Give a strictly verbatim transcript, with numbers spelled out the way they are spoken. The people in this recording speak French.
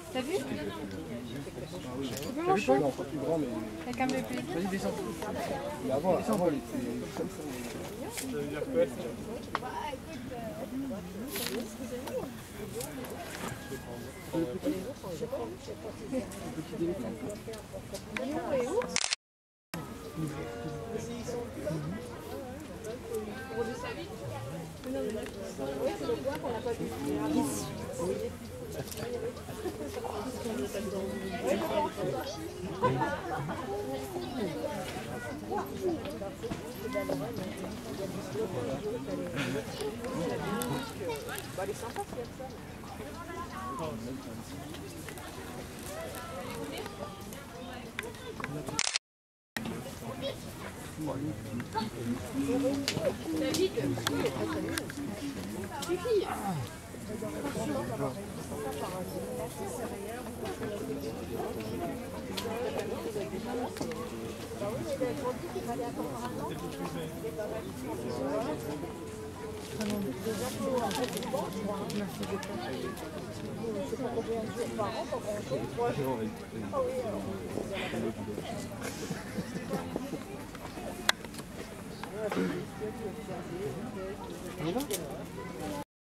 T'as vu? Tu peux T'as vu toi, il est manger? encore plus grand, mais... T'as qu'à me le plaisir. Vas-y, descends. Mais avant, avant, il était comme ça. Ça veut dire quoi, ça? Le petit délicat. Elle est sympa, David, les filles. Merci beaucoup.